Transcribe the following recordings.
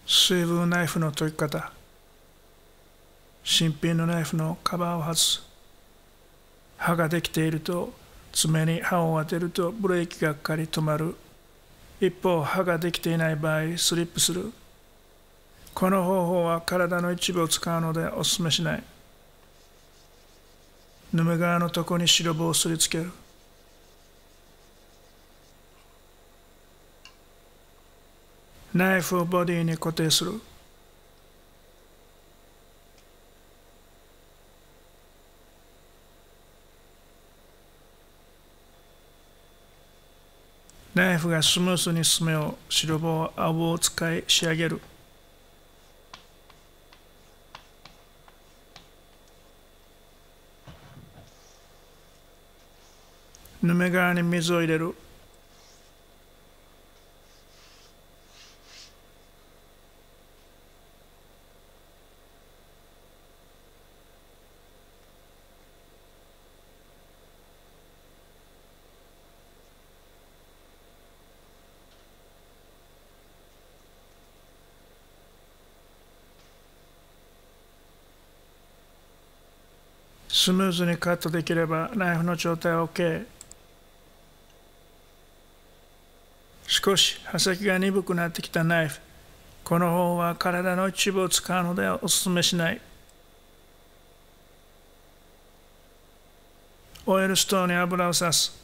水分ナイフの研ぎ方。新品のナイフのカバーを外す。刃ができていると爪に刃を当てるとブレーキがかかり止まる。一方、刃ができていない場合スリップする。この方法は体の一部を使うのでお勧めしない。ヌメ革の床に白棒をすりつける。ナイフをボディに固定する。ナイフがスムースに進めを白棒、青を使い仕上げる。ヌメ革に水を入れる。スムーズにカットできればナイフの状態は OK。少し刃先が鈍くなってきたナイフ。この方法は体の一部を使うのではお勧めしない。オイルストーンに油をさす。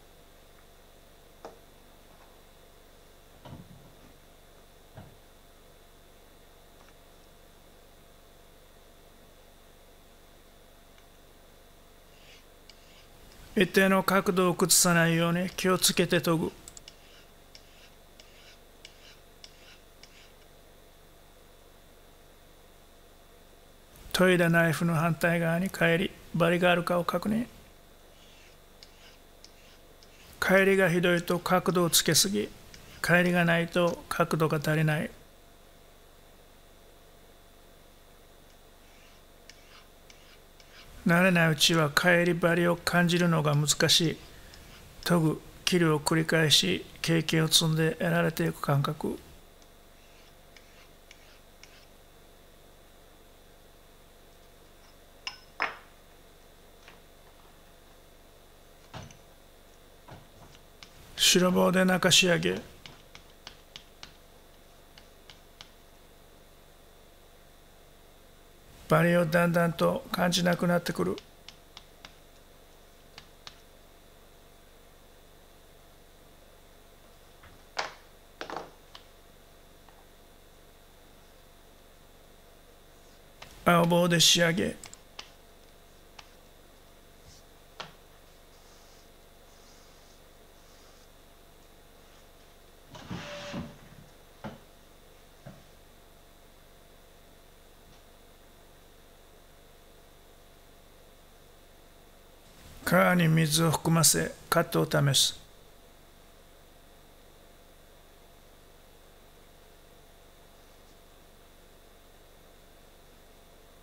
一定の角度を崩さないように気をつけて研ぐ。研いだナイフの反対側に返り、バリがあるかを確認。返りがひどいと角度をつけすぎ、返りがないと角度が足りない。慣れないうちは返り針を感じるのが難しい。研ぐ、切るを繰り返し経験を積んで得られていく感覚。白棒で中仕上げ。針をだんだんと感じなくなってくる。青棒で仕上げ。皮に水を含ませカットを試す。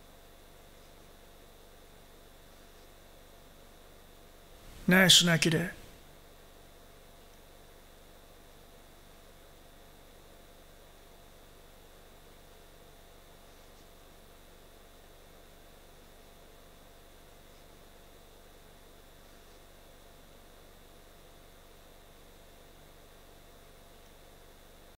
ナイスな切れ。